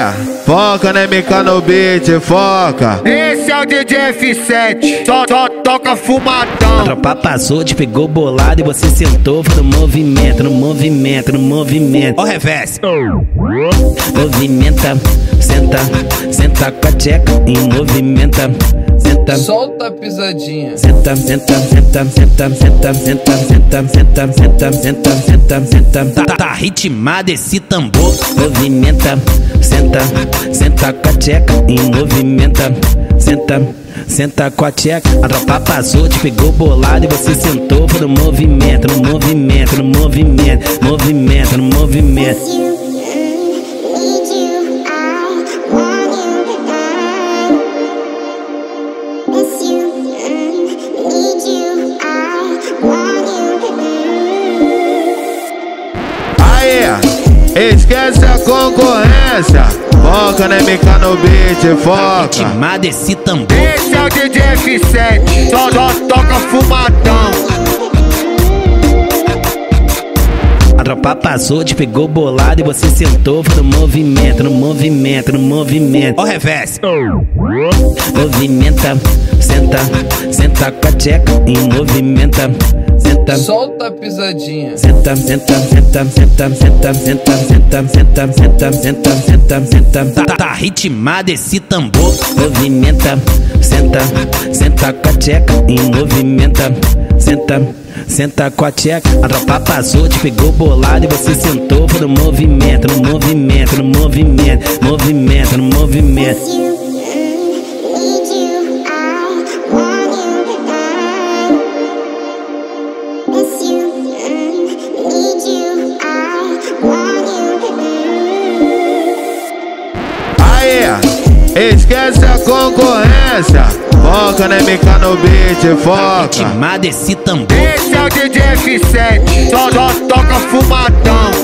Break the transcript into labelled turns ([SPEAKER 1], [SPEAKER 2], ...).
[SPEAKER 1] foca na MK no beat, foca.
[SPEAKER 2] Esse é o DJ F7, só toca fumadão.
[SPEAKER 3] A tropa passou, te pegou bolado e você sentou. Foi no movimento, no movimento, no movimento. Ó o revés. Movimenta, senta, senta com a tcheca e movimenta. Senta,
[SPEAKER 4] solta a pisadinha.
[SPEAKER 3] Senta, senta, senta, senta, senta, senta, senta, senta, senta, senta, senta, senta. Tá ritmado esse tambor. Movimenta, senta, senta com a tcheca e movimenta. Senta, senta com a tcheca. A tropa passou, te pegou bolado e você sentou. Foi no movimento, no movimento, no movimento, movimento, no movimento.
[SPEAKER 1] Esquece a concorrência, foca na MK no beat, foca.
[SPEAKER 3] Ritmado esse tambor.
[SPEAKER 2] Esse é o DJ F7, só toca fumadão.
[SPEAKER 3] A tropa passou, te pegou bolado e você sentou. Foi no movimento, no movimento, no movimento. Ó o revés. Movimenta, senta, senta com a tcheca e movimenta. Senta,
[SPEAKER 4] solta a pisadinha.
[SPEAKER 3] Senta, senta, senta, senta, senta, senta, senta, senta, senta, senta, senta, senta. Tá ritmado esse tambor. Movimenta, senta, senta com a tcheca e movimenta. Senta, senta com a tcheca. A tropa passou, te pegou bolado e você sentou. Foi no movimento, no movimento, no movimento, movimento, no movimento.
[SPEAKER 1] Esquece a concorrência, foca na MK no beat, foca.
[SPEAKER 3] Ritmado esse tambor.
[SPEAKER 2] Esse é o DJ F7, só toca fumadão.